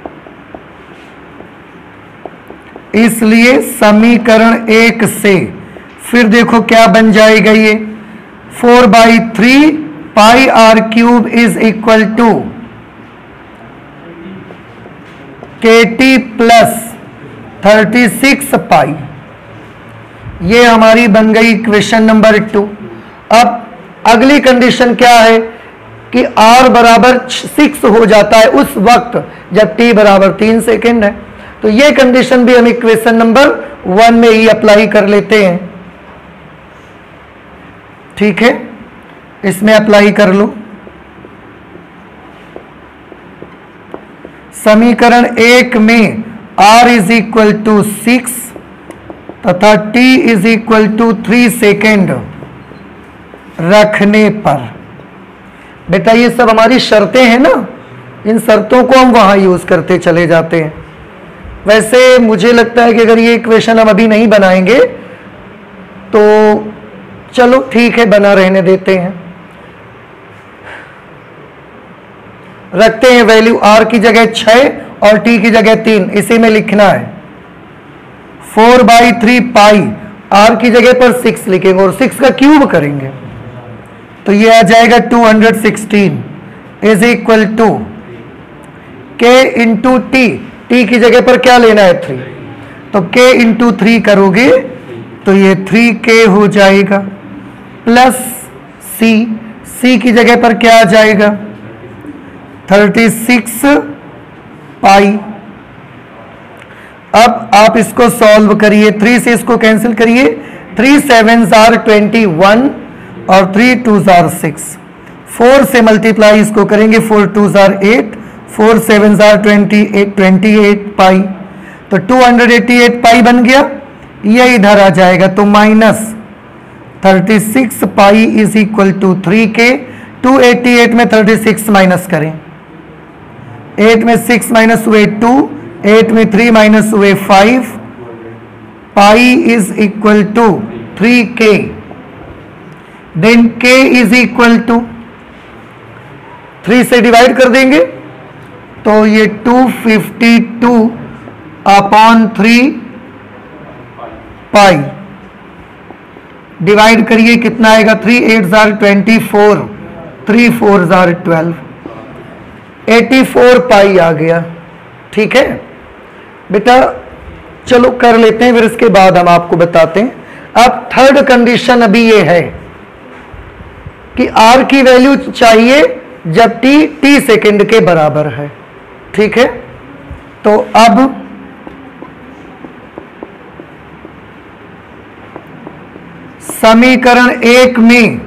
इसलिए समीकरण एक से फिर देखो क्या बन जाएगा, ये four by three pi r cube is equal to k t plus thirty six pi. ये हमारी बन गई इक्वेशन नंबर टू। अब अगली कंडीशन क्या है कि r बराबर सिक्स हो जाता है उस वक्त जब t बराबर तीन सेकेंड है। तो ये कंडीशन भी हम इक्वेशन नंबर वन में ही अप्लाई कर लेते हैं। ठीक है, इसमें अप्लाई कर लो। समीकरण एक में r is equal to six तथा t is equal to three second रखने पर, बेटा ये सब हमारी शर्तें हैं ना, इन शर्तों को हम वहां यूज करते चले जाते हैं। वैसे मुझे लगता है कि अगर ये इक्वेशन हम अभी नहीं बनाएंगे तो चलो ठीक है, बना रहने देते हैं। रखते हैं वैल्यू r की जगह छह और t की जगह तीन, इसी में लिखना है। Four by three pi, r की जगह पर सिक्स लिखेंगे और सिक्स का क्यूब करेंगे तो ये आ जाएगा two hundred sixteen is equal to k into t. T की जगह पर क्या लेना है, थ्री, तो k इंटू थ्री करोगे तो ये थ्री के हो जाएगा प्लस c। c की जगह पर क्या आ जाएगा, थर्टी सिक्स पाई। अब आप इसको सॉल्व करिए, थ्री से इसको कैंसिल करिए, थ्री सेवन जार ट्वेंटी वन और थ्री टू जार सिक्स। फोर से मल्टीप्लाई इसको करेंगे, फोर टू जार एट, फोर सेवन जार twenty eight, twenty eight pi, तो two hundred eighty eight pi बन गया। ये इधर आ जाएगा तो minus thirty six pi is equal to three k. Two eighty eight में थर्टी सिक्स माइनस करें, एट में सिक्स माइनस हुए टू, एट में थ्री माइनस हुए five, pi is equal to three k. Then k is equal to three से divide कर देंगे तो ये two fifty two upon three pi. Divide करिए कितना आएगा, थ्री एट जार ट्वेंटी फोर, थ्री फोर जार ट्वेल्व, एटी फोर पाई आ गया। ठीक है बेटा, चलो कर लेते हैं, फिर इसके बाद हम आपको बताते हैं। अब थर्ड कंडीशन अभी ये है कि r की वैल्यू चाहिए जब t t सेकेंड के बराबर है। ठीक है, तो अब समीकरण एक में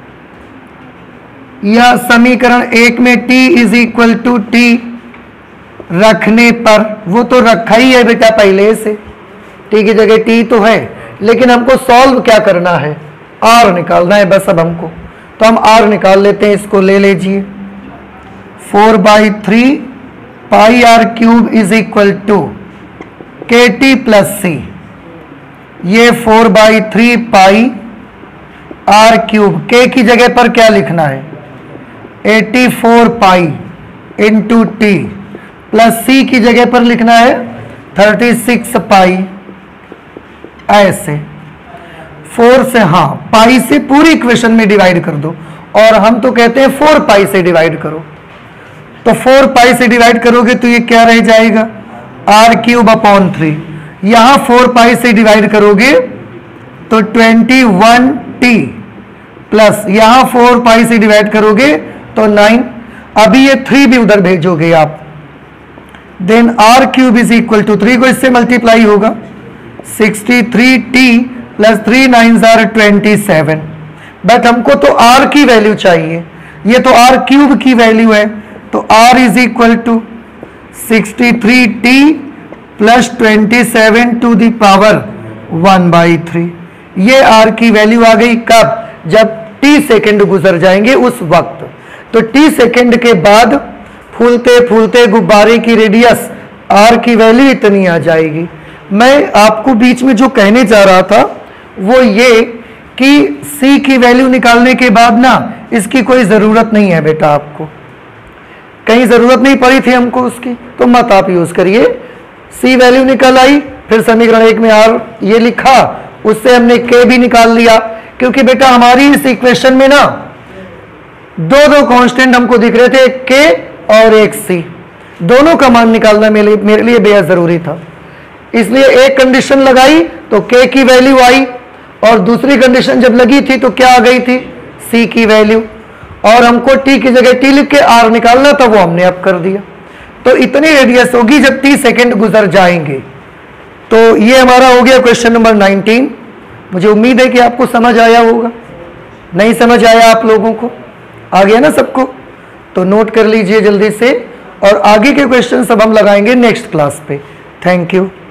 या समीकरण एक में t is equal to t रखने पर, वो तो रखा ही है बेटा पहले से, t की जगह t तो है, लेकिन हमको सॉल्व क्या करना है, r निकालना है बस अब हमको। तो हम r निकाल लेते हैं, इसको ले लीजिए। Four by three pi r cube is equal to k t plus सी। ये four by three pi r cube, k की जगह पर क्या लिखना है, eighty four pi into t, plus c की जगह पर लिखना है थर्टी सिक्स पाई। ऐसे फोर से, हाँ पाई से पूरी इक्वेशन में डिवाइड कर दो, और हम तो कहते हैं फोर पाई से डिवाइड करो। तो फोर पाई से डिवाइड करोगे तो ये क्या रह जाएगा, आर क्यूब अपॉन थ्री। यहां फोर पाई से डिवाइड करोगे तो ट्वेंटी वन टी, प्लस यहां फोर पाई से डिवाइड करोगे तो नाइन। अभी ये थ्री भी उधर भेजोगे आप, then r cube is equal to three को इससे मल्टीप्लाई होगा, sixty three t plus three nine जार ट्वेंटी सेवन। बट हमको तो r की वैल्यू चाहिए, ये तो r क्यूब की वैल्यू है, तो r is equal to sixty three t plus twenty seven to the power one by three. ये r की वैल्यू आ गई कब, जब टी सेकंड गुजर जाएंगे उस वक्त। तो टी सेकंड के बाद फूलते फूलते गुब्बारे की रेडियस आर की वैल्यू इतनी आ जाएगी। मैं आपको बीच में जो कहने जा रहा था वो ये कि सी की वैल्यू निकालने के बाद ना इसकी कोई ज़रूरत नहीं है बेटा, आपको कहीं ज़रूरत नहीं पड़ी थी हमको उसकी, तो मत आप यूज़ करिए। सी वैल्यू निकल आई, फिर समीकरण एक में आर ये लिखा, उससे हमने के भी निकाल लिया, क्योंकि बेटा हमारी इस इक्वेशन में ना दो दो कांस्टेंट हमको दिख रहे थे, एक के और एक सी, दोनों का मान निकालना मेरे लिए मेरे लिए बेहद ज़रूरी था। इसलिए एक कंडीशन लगाई तो के की वैल्यू आई, और दूसरी कंडीशन जब लगी थी तो क्या आ गई थी, सी की वैल्यू, और हमको टी की जगह टी लिख के आर निकालना था, वो हमने अब कर दिया। तो इतनी रेडियस होगी जब टी सेकंड गुजर जाएंगे। तो ये हमारा हो गया क्वेश्चन नंबर नाइनटीन। मुझे उम्मीद है कि आपको समझ आया होगा। नहीं समझ आया आप लोगों को, आ गया ना सबको? तो नोट कर लीजिए जल्दी से, और आगे के क्वेश्चन सब हम लगाएंगे नेक्स्ट क्लास पे। Thank you.